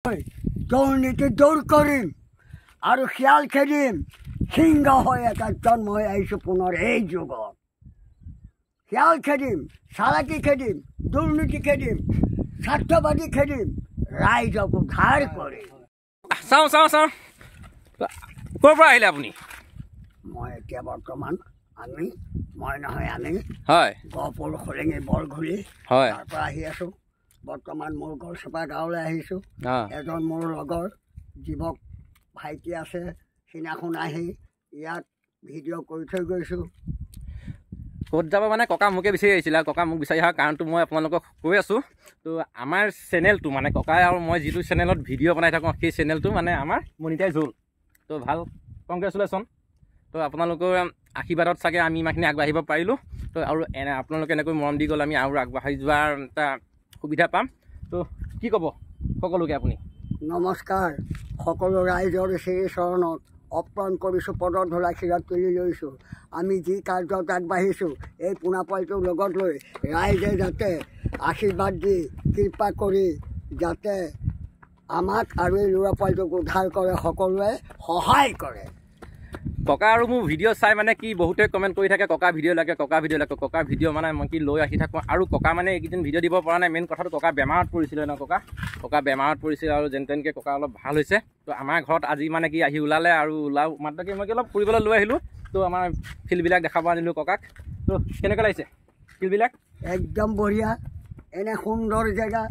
দুৰ্নীতি দূৰ কৰিম আৰু শিয়াল খেদিম। সিংহ হৈ এটা জন্ম হৈ আহিছোঁ পুনৰ এই যুগত। শিয়াল খেদিম, চালাকি খেদিম, দুৰ্নীতি খেদিম, স্বাৰ্থবাদী খেদিম, ৰাইজক উদ্ধাৰ কৰিম। চাওঁ চাওঁ চাওঁ, ক'ৰ পৰা আহিলে আপুনি? মই এতিয়া বৰ্তমান আমি হয় গহপুৰ খোলেঙি বৰঘূৰি হয় তাৰ পৰা আহি আছোঁ। বৰ্তমান মোৰ গড়চেপা গাঁৱলৈ আহিছোঁ। এজন মোৰ লগৰ যুৱক ভাইটি আছে, সিদিনাখন আহি ইয়াত ভিডিঅ' কৰি থৈ গৈছোঁ। ক'ত যাব মানে ককা মোকে বিচাৰি আহিছিলে। ককা মোক বিচাৰি অহাৰ কাৰণটো মই আপোনালোকক কৈ আছোঁ। তো আমাৰ চেনেলটো মানে ককাই আৰু মই যিটো চেনেলত ভিডিঅ' বনাই থাকোঁ সেই চেনেলটো মানে আমাৰ মনিটাইজ হ'ল। তো ভাল, কংগ্ৰেচুলেশ্যন। তো আপোনালোকৰ আশীৰ্বাদত চাগে আমি ইমানখিনি আগবাঢ়িব পাৰিলোঁ। তো আৰু আপোনালোকে এনেকৈ মৰম দি গ'লে আমি আৰু আগবাঢ়ি যোৱাৰ এটা সুবিধা পাম। তো কি ক'ব সকলোকে আপুনি? নমস্কাৰ, সকলো ৰাইজৰ শ্ৰী চৰণত অৰ্পণ কৰিছোঁ, পদৰ ধৰা শিৰত তুলি লৈছোঁ। আমি যি কাৰ্যত আগবাঢ়িছোঁ এই পোনাপলটোৰ লগত লৈ ৰাইজে যাতে আশীৰ্বাদ দি কৃপা কৰি যাতে আমাক আৰু এই ল'ৰা পোৱালিটোক উদ্ধাৰ কৰে, সকলোৱে সহায় কৰে। ককা আৰু মোৰ ভিডিঅ' চাই মানে কি বহুতে কমেণ্ট কৰি থাকে, ককা ভিডিঅ' লাগে, ককা ভিডিঅ' লাগে। ককা ভিডিঅ' মানে মই কি লৈ আহি থাকোঁ। আৰু ককা মানে এইকেইদিন ভিডিঅ' দিব পৰা নাই। মেইন কথাটো ককা বেমাৰত পৰিছিলে ন। ককা বেমাৰত পৰিছিলে আৰু যেন তেনকৈ ককা অলপ ভাল হৈছে। তো আমাৰ ঘৰত আজি মানে কি আহি ওলালে আৰু মাত্ৰ কি মই অলপ ফুৰিবলৈ লৈ আহিলোঁ। তো আমাৰ ফিল্ডবিলাক দেখাব আনিলোঁ ককাক। তো কেনেকৈ লাগিছে ফিল্ডবিলাক? একদম বঢ়িয়া। এনে সুন্দৰ জেগা,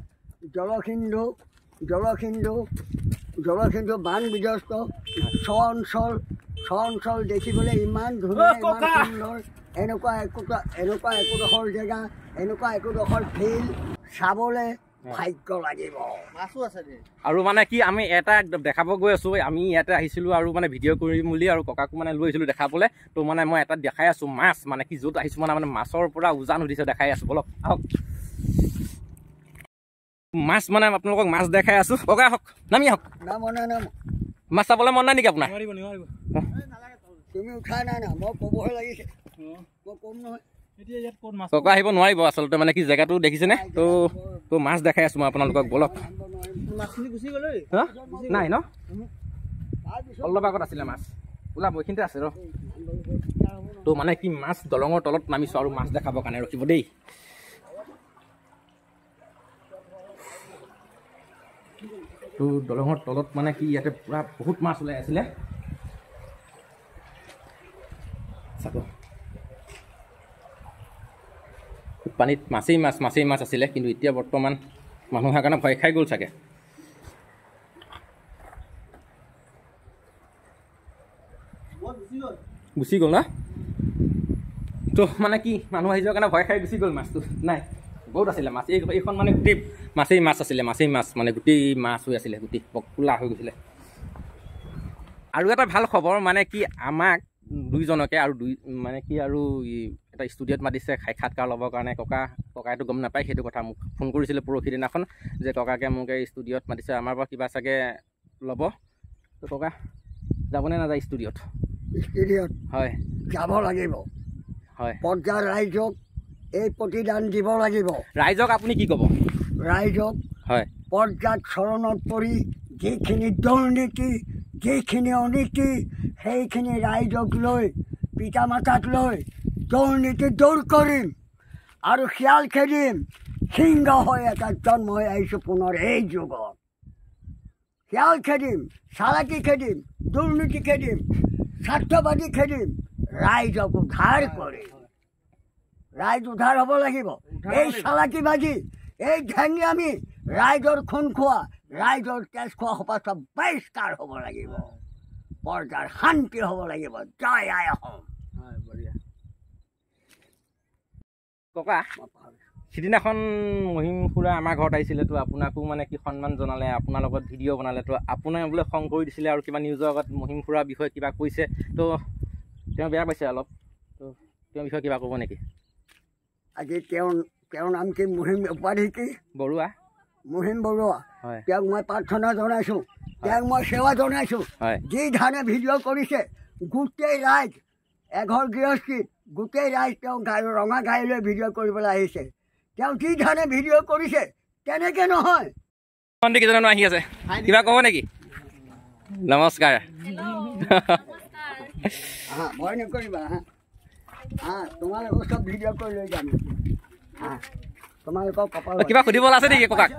জলসিন্ধু বান বিধ্বস্ত অঞ্চল দেখিবলৈ ইমান ধুনীয়া, ইমান সুন্দৰ। এনেকুৱা একোডোখৰ জেগা, এনেকুৱা একোডোখৰ ফিল্ড চাবলৈ ভাগ্য লাগিব। আৰু মানে কি আমি এটা দেখাব গৈ আছোঁ। আমি ইয়াতে আহিছিলোঁ আৰু মানে ভিডিঅ' কৰিম বুলি আৰু ককাকো মানে লৈ আহিছিলোঁ দেখাবলৈ। তো মানে মই এটা দেখাই আছোঁ মাছ, মানে কি য'ত আহিছোঁ মানে মাছৰ পৰা উজান উঠিছে দেখাই আছোঁ। বলক আহক, মাছ মানে আপোনালোকক মাছ দেখাই আছোঁ। ককা আহক, নামি আহক। মাছ চাবলৈ মন নাই নেকি আপোনাৰ? তুমি উঠা নাই না, মই ক'বহে লাগিছে, মই ক'ম নহয়। ককা আহিব নোৱাৰিব আচলতে, মানে কি জেগাটো দেখিছেনে? তো মাছ দেখাই আছোঁ মই আপোনালোকক। বলক। নাই ন, অলপ আগত আছিলে মাছ, ওলাব এইখিনিতে আছে ৰ। তো মানে কি মাছ দলঙৰ তলত নামিছোঁ আৰু মাছ দেখাবৰ কাৰণে ৰখিব দেই। তো দলঙৰ তলত মানে কি ইয়াতে পূৰা বহুত মাছ ওলাই আছিলে। চাব পানীত মাছেই মাছ আছিলে, কিন্তু এতিয়া বৰ্তমান মানুহ অহাৰ কাৰণে ভয় খাই গ'ল চাগে। গুচি গ'ল না? তো মানে কি মানুহ আহি যোৱাৰ কাৰণে ভয় খাই গুচি গ'ল। মাছটো নাই, বহুত আছিলে মাছ। এইখন মানে গোটেই মাছেই মাছ আছিলে, মানে গোটেই মাছ হৈ আছিলে, গোটেই ক'লা হৈ গৈছিলে। আৰু এটা ভাল খবৰ মানে কি আমাক দুইজনকে আৰু মানে কি আৰু এটা ষ্টুডিঅ'ত মাতিছে সাক্ষাৎকাৰ ল'বৰ কাৰণে। ককাইটো গম নাপায় সেইটো কথা। মোক ফোন কৰিছিলে পৰহি দিনাখন যে ককাকে মোক এই ষ্টুডিঅ'ত মাতিছে, আমাৰ পৰা কিবা চাগে ল'ব। তো ককা যাবনে নাযায় ষ্টুডিঅ'ত? হয়, যাব লাগিব। হয়, পৰ্যায়ৰ ৰাইজক এই প্ৰতিদান দিব লাগিব। ৰাইজক আপুনি কি ক'ব? ৰাইজক হয়, পৰ্যায়ত চৰণত পৰি যিখিনি দুৰ্নীতি, যিখিনি অনীতি, সেইখিনি ৰাইজক লৈ, পিতা মাতাক লৈ দুৰ্নীতি দূৰ কৰিম আৰু শিয়াল খেদিম। সিংহ হৈ এটা জন্ম হৈ আহিছোঁ পুনৰ এই যুগত। শিয়াল খেদিম, চালাকি খেদিম, দুৰ্নীতি খেদিম, স্বাৰ্থবাদী খেদিম, ৰাইজক উদ্ধাৰ কৰিম। ৰাইজ উদ্ধাৰ হ'ব লাগিব। এই চালাকিবাজি, এই ঢেঙিয়ামি, ৰাইজৰ খুন খোৱা, ৰাইজৰ তেজ খোৱা সোপা চব বহিষ্কাৰ হ'ব লাগিব। পৰ্যায়ৰ শান্তি হ'ব লাগিব। জয় আই অসম। ককা সিদিনাখন মহিম খুৰা আমাৰ ঘৰত আহিছিলে। তো আপোনাকো মানে কি সন্মান জনালে, আপোনাৰ লগত ভিডিঅ' বনালে। তো আপোনাৰ বোলে খং কৰি দিছিলে আৰু কিবা নিউজৰ আগত মহিম খুৰাৰ বিষয়ে কিবা কৈছে। তো তেওঁ বেয়া পাইছে অলপ। তো তেওঁৰ বিষয়ে কিবা ক'ব নেকি? আজি তেওঁৰ নাম কি? মহিম উপাধি কি? বৰুৱা। মহিম বৰুৱা। হয়, তেওঁক মই প্ৰাৰ্থনা জনাইছোঁ, তেওঁক মই সেৱা জনাইছোঁ। যি ধানে ভিডিঅ' কৰিছে গোটেই ৰাইজ, এঘৰ গৃহস্থী গোটেই ৰাইজ তেওঁ ৰঙা গাড়ী লৈ ভিডিঅ' কৰিবলৈ আহিছে। তেওঁ যি ধানে ভিডিঅ' কৰিছে তেনেকৈ নহয়। মন্ত্ৰী কেইজনমান আহি আছে কিবা ক'ব নেকি নমস্কাৰ ভয় নকৰিবা তোমালোকক চব ভিডিঅ' কৰি লৈ যাম তোমালোকক কপাল কিবা সুধিবলৈ আছে নেকি ককাক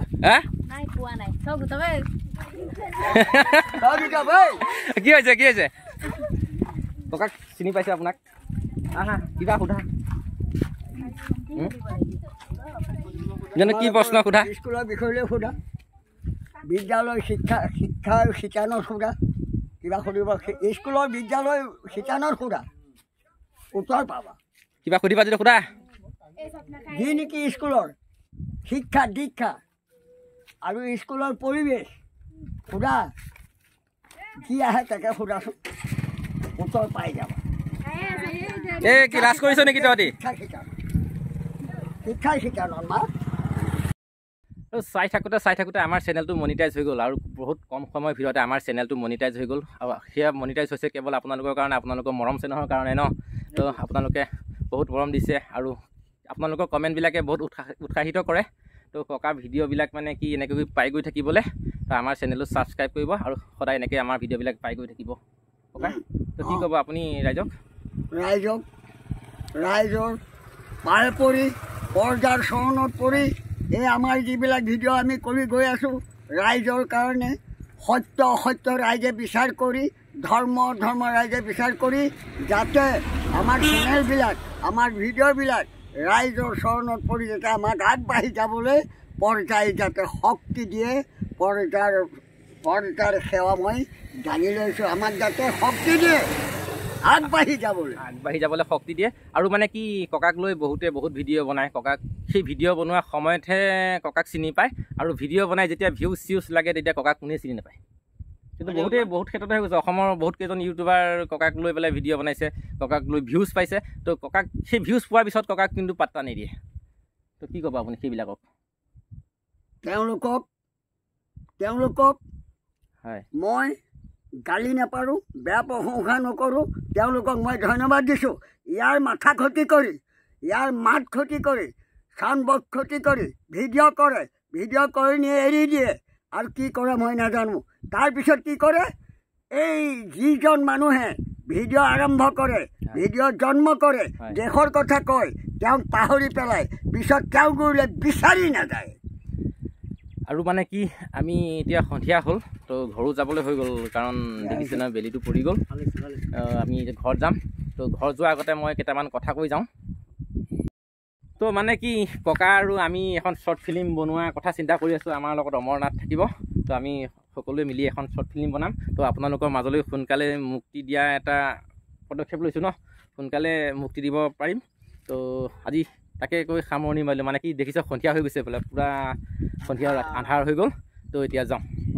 কি হৈছে কি হৈছে ককাক চিনি পাইছে আপোনাক কিবা সোধা জানো কি প্ৰশ্ন সোধা স্কুলৰ বিষয়লৈ সোধা বিদ্যালয় শিক্ষা শিতানত সোধা কিবা সুধিব স্কুলৰ বিদ্যালয় শিতানত সোধা উত্তৰ পাবা কিবা সুধিবা যদি সোধা যি নেকি স্কুলৰ শিক্ষা দীক্ষা আৰু স্কুলৰ পৰিৱেশ সোধা যি আহে তাকে সোধাচোন উত্তৰ পাই যাবা এই কি লাজ কৰিছ নেকি তহঁতি শিক্ষা শিতানত মা চাই থাকোঁতে আমাৰ চেনেলটো মনিটাইজ হৈ গ'ল আৰু বহুত কম সময়ৰ ভিতৰতে আমাৰ চেনেলটো মনিটাইজ হৈ গ'ল আৰু সেয়া মনিটাইজ হৈছে কেৱল আপোনালোকৰ কাৰণে আপোনালোকৰ মৰম চেনেহৰ কাৰণে ন তো আপোনালোকে বহুত মৰম দিছে আৰু আপোনালোকৰ কমেণ্টবিলাকে বহুত উৎসাহিত কৰে তো ককাৰ ভিডিঅ'বিলাক মানে কি এনেকৈ পাই গৈ থাকিবলৈ তো আমাৰ চেনেলটো ছাবস্ক্ৰাইব কৰিব আৰু সদায় এনেকৈ আমাৰ ভিডিঅ'বিলাক পাই গৈ থাকিব ককা তো কি ক'ব আপুনি ৰাইজৰ পাৰ পৰি পৰ্যাৰ চৰণত পৰি এই আমাৰ যিবিলাক ভিডিঅ' আমি কৰি গৈ আছোঁ ৰাইজৰ কাৰণে সত্য অসত্য ৰাইজে বিচাৰ কৰি ধৰ্ম ৰাইজে বিচাৰ কৰি যাতে আমাৰ চেনেলবিলাক আমাৰ ভিডিঅ'বিলাক ৰাইজৰ চৰণত পৰি যাতে আমাক আগবাঢ়ি যাবলৈ পৰ্যায় যাতে শক্তি দিয়ে পৰ্যাৰ সেৱা মই জানি লৈছোঁ আমাক যাতে শক্তি দিয়ে আগবাঢ়ি যাবলৈ শক্তি দিয়ে আৰু মানে কি ককাক লৈ বহুতে বহুত ভিডিঅ' বনায় ককাক সেই ভিডিঅ' বনোৱা সময়তহে ককাক চিনি পায় আৰু ভিডিঅ' বনাই যেতিয়া ভিউজ লাগে তেতিয়া ককাক কোনেও চিনি নাপায় কিন্তু বহুত ক্ষেত্ৰতে হৈ গৈছে অসমৰ বহুত কেইজন ইউটিউবাৰ ককাক লৈ পেলাই ভিডিঅ' বনাইছে ককাক লৈ ভিউজ পাইছে তো ককাক সেই ভিউজ পোৱাৰ পিছত ককাক কিন্তু পাত্তা নিদিয়ে তো কি ক'ব আপুনি সেইবিলাকক তেওঁলোকক হয় মই গালি নাপাৰোঁ বেয়া প্ৰশংসা নকৰোঁ তেওঁলোকক মই ধন্যবাদ দিছোঁ ইয়াৰ মাথা ক্ষতি কৰি ইয়াৰ মাত ক্ষতি কৰি চাউণ্ড বক্স ক্ষতি কৰি ভিডিঅ' কৰি নি এৰি দিয়ে আৰু কি কৰে মই নাজানো তাৰপিছত কি কৰে এই যিজন মানুহে ভিডিঅ' আৰম্ভ কৰে ভিডিঅ' জন্ম কৰে দেশৰ কথা কয় তেওঁক পাহৰি পেলাই পিছত তেওঁ গৈ বিচাৰি নাযায় আৰু মানে কি আমি এতিয়া সন্ধিয়া হ'ল তো ঘৰো যাবলৈ হৈ গ'ল কাৰণ দেখিছে নহয় বেলিটো পৰি গ'ল আমি এতিয়া ঘৰত যাম তো ঘৰ যোৱাৰ আগতে মই কেইটামান কথা কৈ যাওঁ তো মানে কি ককা আৰু আমি এখন শ্বৰ্ট ফিল্ম বনোৱাৰ কথা চিন্তা কৰি আছোঁ আমাৰ লগত অমৰনাথ থাকিব তো আমি সকলোৱে মিলি এখন শ্বৰ্ট ফিল্ম বনাম তো আপোনালোকৰ মাজলৈ সোনকালে মুক্তি দিয়া এটা পদক্ষেপ লৈছোঁ ন সোনকালে মুক্তি দিব পাৰিম তো আজি তাকে কৈ সামৰণি মাৰিলোঁ মানে কি দেখিছে সন্ধিয়া হৈ গৈছে বোলে পূৰা সন্ধিয়া আন্ধাৰ হৈ গ'ল তো এতিয়া যাওঁ